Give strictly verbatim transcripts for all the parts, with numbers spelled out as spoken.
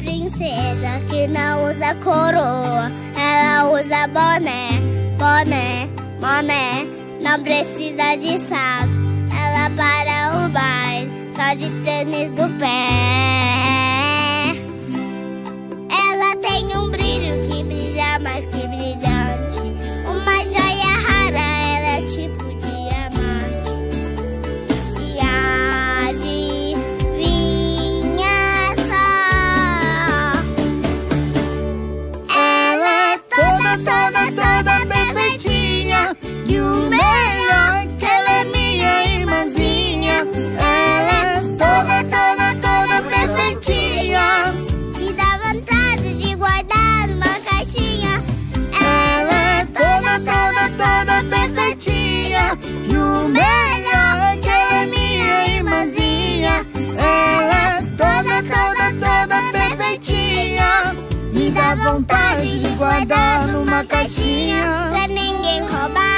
princesa que não usa coroa, ela usa boné, boné, boné. Não precisa de salto, ela para o baile só de tênis no pé. Ela tem um brilho que brilha mais que brilhante, uma joia rara, ela é tipo diamante. E adivinha só, ela é toda, toda, toda perfeitinha. E o melhor é que ela é minha irmãzinha. Ela é toda, toda, toda perfeitinha, que dá vontade de guardar numa caixinha. Ela é toda, toda, toda perfeitinha. E o melhor é que ela é minha irmãzinha. Ela é toda, toda, toda perfeitinha, que dá vontade de guardar numa caixinha pra ninguém roubar.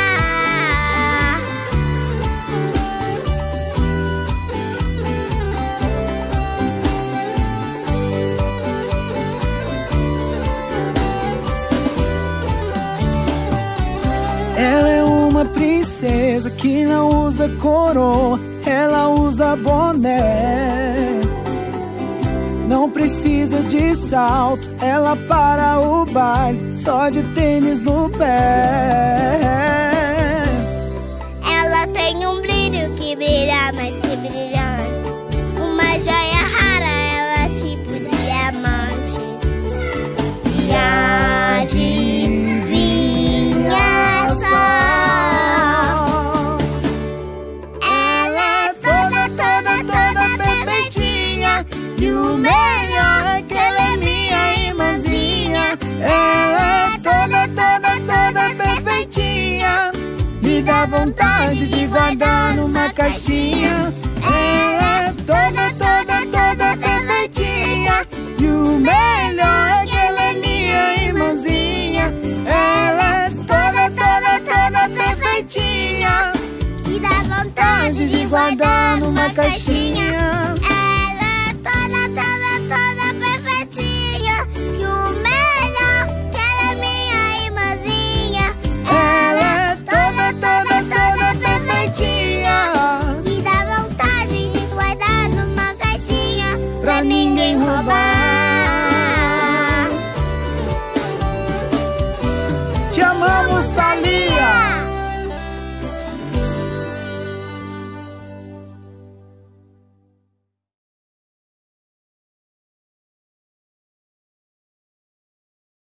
Ela é uma princesa que não usa coroa, ela usa boné. Não precisa de salto, ela para o baile só de tênis no pé. Ela tem um brilho que brilha mais que brilhante, uma joia rara, ela é tipo diamante. E adivinha só, ela é toda, toda, toda perfeitinha. E o melhor é que ela é minha irmãzinha. Ela é toda, toda, toda perfeitinha, me dá vontade de guardar numa caixinha. Ela é toda, toda, toda perfeitinha. E o melhor é que ela é minha irmãzinha. Ela é toda, toda, toda perfeitinha, que dá vontade de guardar numa caixinha.